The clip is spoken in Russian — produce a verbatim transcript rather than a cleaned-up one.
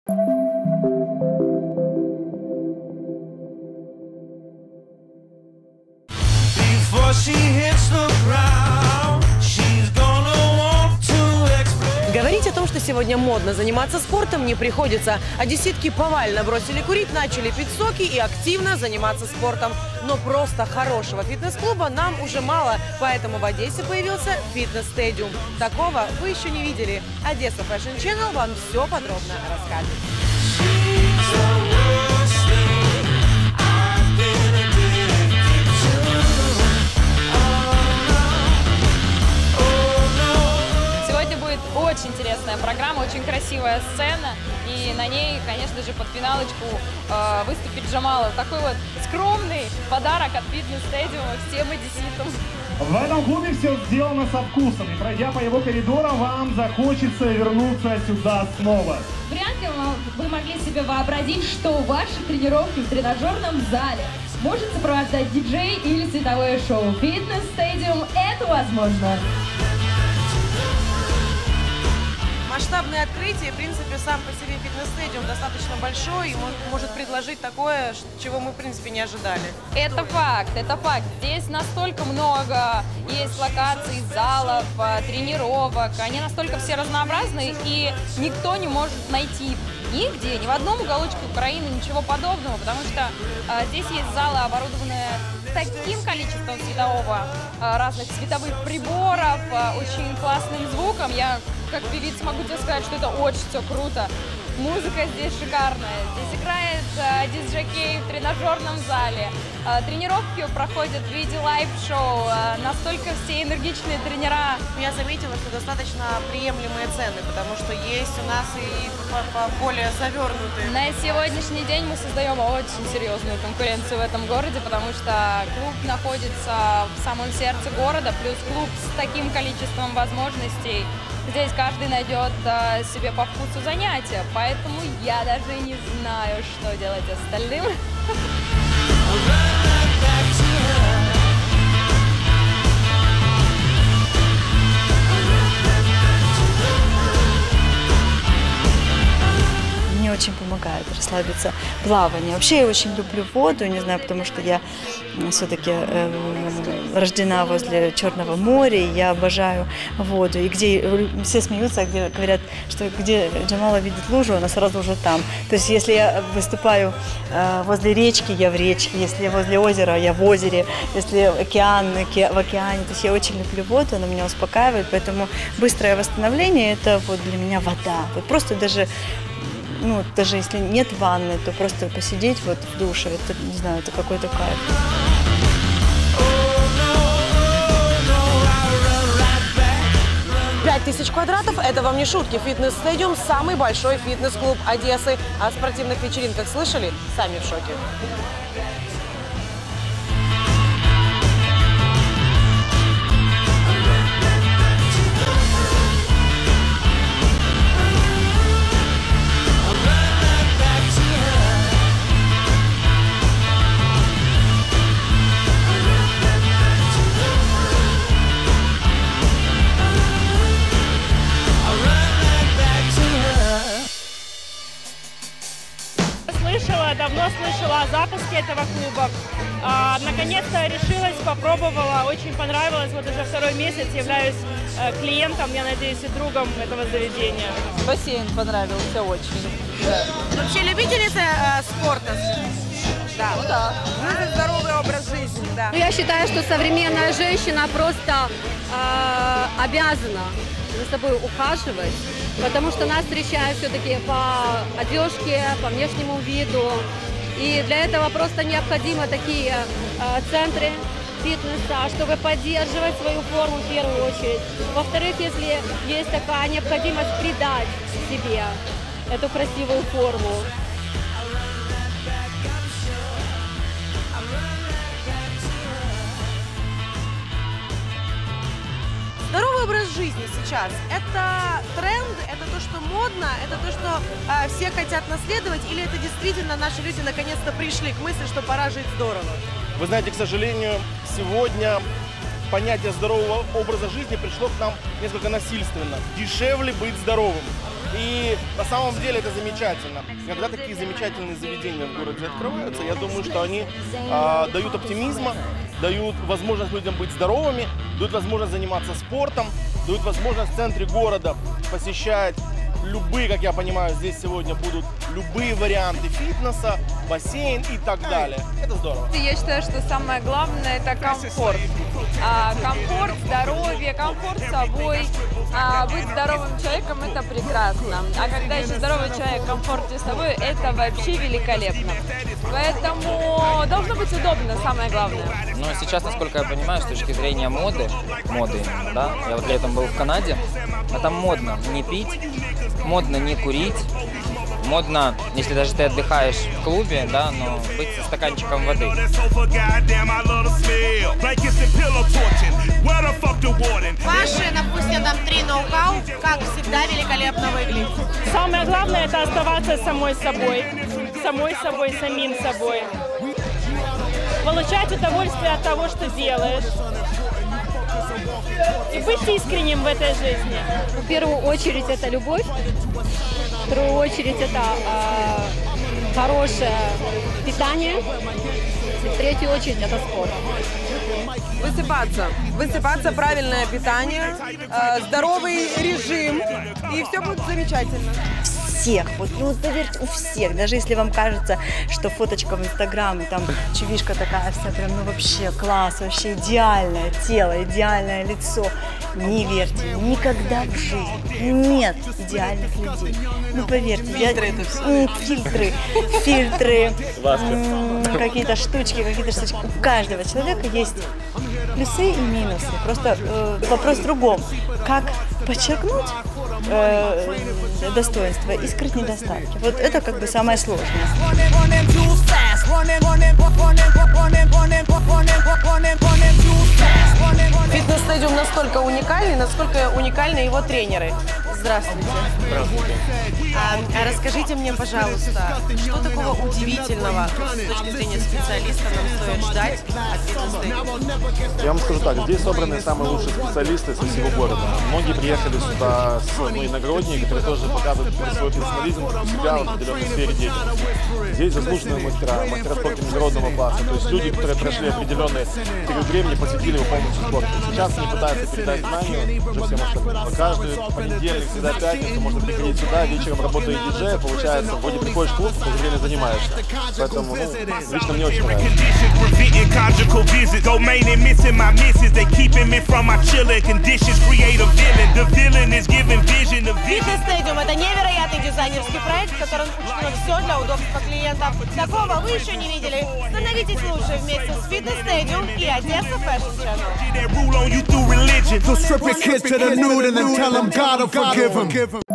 Говорить о том, что сегодня модно заниматься спортом, не приходится. Одесситки повально бросили курить, начали пить соки и активно заниматься спортом. Но просто хорошего фитнес-клуба нам уже мало, поэтому в Одессе появился фитнес-стадиум. Такого вы еще не видели. Одесса Fashion Channel вам все подробно расскажет. Очень интересная программа, очень красивая сцена, и на ней, конечно же, под финалочку э, выступит Джамала. Такой вот скромный подарок от фитнес-стадиума всем одесситам. В этом клубе все сделано со вкусом, и пройдя по его коридорам, вам захочется вернуться сюда снова. Вряд ли вы могли себе вообразить, что ваши тренировки в тренажерном зале может сопровождать диджей или световое шоу. Фитнес-стадиум – это возможно. Масштабное открытие, в принципе, сам по себе фитнес-стадиум достаточно большой и может предложить такое, чего мы, в принципе, не ожидали. Это факт, это факт. Здесь настолько много есть локаций, залов, тренировок. Они настолько все разнообразные, и никто не может найти нигде, ни в одном уголочке Украины ничего подобного, потому что а, здесь есть залы, оборудованные таким количеством светового, а, разных световых приборов, а, очень классным звуком. Я как певица могу тебе сказать, что это очень все круто. Музыка здесь шикарная. Здесь играет а, диск-жокей в тренажерном зале. А, тренировки проходят в виде лайв-шоу. А, настолько все энергичные тренера. Я заметила, что достаточно приемлемые цены, потому что есть у нас и более завернутые. На сегодняшний день мы создаем очень серьезную конкуренцию в этом городе, потому что клуб находится в самом сердце города, плюс клуб с таким количеством возможностей. Здесь каждый найдет а, себе по вкусу занятия, поэтому я даже не знаю, что делать остальным. Мне очень помогает расслабиться плавание. Вообще я очень люблю воду, не знаю, потому что я все-таки э, рождена возле Черного моря, и я обожаю воду. И где все смеются, где говорят, что где Джамала видит лужу, она сразу уже там. То есть если я выступаю э, возле речки, я в речке, если я возле озера, я в озере, если океан, в океане. То есть я очень люблю воду, она меня успокаивает, поэтому быстрое восстановление – это вот для меня вода. Вот просто даже Ну, даже если нет ванны, то просто посидеть вот в душе, это, не знаю, это какой-то кайф. пять тысяч квадратов – это вам не шутки. Фитнес-стадиум – самый большой фитнес-клуб Одессы. О спортивных вечеринках слышали? Сами в шоке. Давно слышала о запуске этого клуба. А, наконец-то решилась, попробовала, очень понравилось. Вот уже второй месяц являюсь э, клиентом, я надеюсь, и другом этого заведения. Бассейн понравился очень. Да. Вообще любительница э, спорта? Да. Ну да. Ну, здоровый образ жизни, да. Я считаю, что современная женщина просто э, обязана за собой ухаживать, потому что нас встречают все-таки по одежке, по внешнему виду. И для этого просто необходимы такие э, центры фитнеса, чтобы поддерживать свою форму в первую очередь. Во-вторых, если есть такая необходимость придать себе эту красивую форму. Здоровый образ жизни сейчас – это тренд, это то, что модно, это то, что э, все хотят наследовать, или это действительно наши люди наконец-то пришли к мысли, что пора жить здорово? Вы знаете, к сожалению, сегодня понятие здорового образа жизни пришло к нам несколько насильственно. Дешевле быть здоровым. И на самом деле это замечательно. Когда такие замечательные заведения в городе открываются, я думаю, что они э, дают оптимизма, дают возможность людям быть здоровыми, дают возможность заниматься спортом, дают возможность в центре города посещать любые, как я понимаю, здесь сегодня будут любые варианты фитнеса, бассейн и так далее. Это здорово. Я считаю, что самое главное – это комфорт. А, комфорт, здоровье, комфорт с собой. А, быть здоровым человеком – это прекрасно. А когда еще здоровый человек в комфорте с собой, это вообще великолепно. Поэтому должно быть удобно, самое главное. Но сейчас, насколько я понимаю, с точки зрения моды, моды именно, да, я вот летом был в Канаде, а там модно не пить, модно не курить, модно, если даже ты отдыхаешь в клубе, да, но быть со стаканчиком воды. Ваши, допустим, там три ноу-хау, как всегда, великолепно выглядит. Самое главное – это оставаться самой собой, самой собой, самим собой. Получать удовольствие от того, что делаешь. И быть искренним в этой жизни. В первую очередь это любовь, в вторую очередь это э, хорошее питание, и в третью очередь это спорт. Высыпаться. Высыпаться, правильное питание, э, здоровый режим, и все будет замечательно. Всех, вот, ну вот поверьте, у всех, даже если вам кажется, что фоточка в Инстаграм, и там чувишка такая вся, прям, ну вообще класс, вообще идеальное тело, идеальное лицо, не верьте, никогда в жизни нет идеальных людей. Ну поверьте, фильтры, я, это все. фильтры, фильтры, какие-то штучки, какие-то штучки. У каждого человека есть плюсы и минусы, просто э, вопрос в другом, как подчеркнуть э, достоинства и скрыть недостатки. Вот это как бы самое сложное. Фитнес-стадиум настолько уникальный, насколько уникальны его тренеры. Здравствуйте. Здравствуйте. А, а расскажите мне, пожалуйста, что такого удивительного с точки зрения специалиста нам стоит ждать от фитнес-стадиума? Я вам скажу так, здесь собраны самые лучшие специалисты со всего города. Многие приехали сюда с ну, иногородние, которые тоже показывают свой профессионализм, себя в определенной сфере деятельности. Здесь заслуженные мастера, мастера спорта международного класса, то есть люди, которые прошли определенный период времени, посвятили его полностью спорту. Сейчас они пытаются передать знания уже всем остальным. Каждый понедельник, всегда пятницу можно приходить сюда, вечером работает диджей, получается, вроде приходишь в клуб, в то же время занимаешься. Поэтому, ну, лично мне очень нравится. Фитнес-стадиум – это невероятный дизайнерский проект, в котором учтено все для удобства клиентов. Такого вы еще не видели. Становитесь лучше вместе с Фитнес-стадиум и Одесса Fashion Channel. So strip your kids to the nude and then tell them God will forgive them.